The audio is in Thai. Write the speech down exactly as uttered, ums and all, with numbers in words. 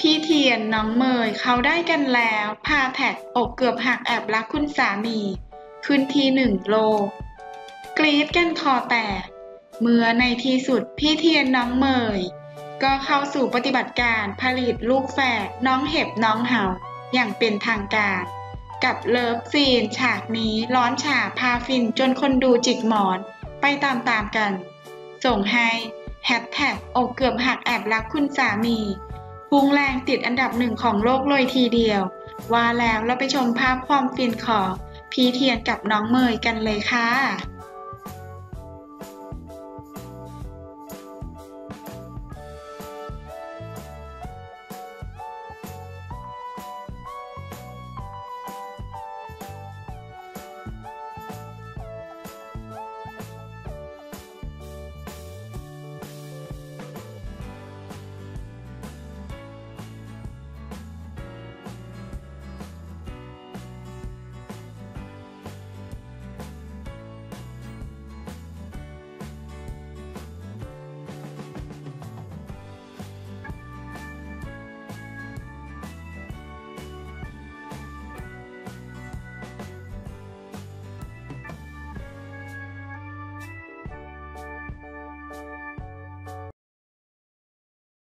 พี่เทียนน้องเมยเขาได้กันแล้วพาแท็กอกเกือบหักแอบรักคุณสามีขึ้นทีหนึ่งโลกกรี๊ดกันคอแตกเมื่อในที่สุดพี่เทียนน้องเมยก็เข้าสู่ปฏิบัติการผลิตลูกแฝดน้องเห็บน้องเห่าอย่างเป็นทางการกับเลิฟซีนฉากนี้ร้อนฉ่าพาฟินจนคนดูจิกหมอนไปตามๆกันส่งให้แฮชแท็กอกเกือบหักแอบรักคุณสามีพุ่งแรงติดอันดับหนึ่งของโลกเลยทีเดียวว่าแล้วเราไปชมภาพความฟินของพี่เทียนกับน้องเมยกันเลยค่ะ